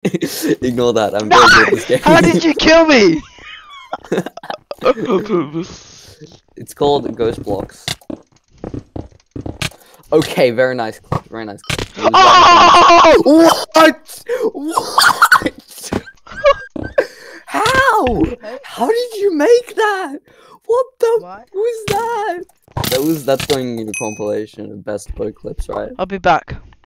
Ignore that. I'm No! very good at this game. How did you kill me? It's called Ghost Blocks. Okay, very nice clip. Very nice clip. It was Oh! What? What? How? How did you make that? What the? What? Who's that? That's going in the compilation of best bow clips, right? I'll be back.